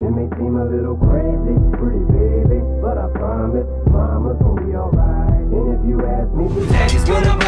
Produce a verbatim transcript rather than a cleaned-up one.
It may seem a little crazy, pretty baby, but I promise mama's gonna be alright. And if you ask me, Daddy's gonna buy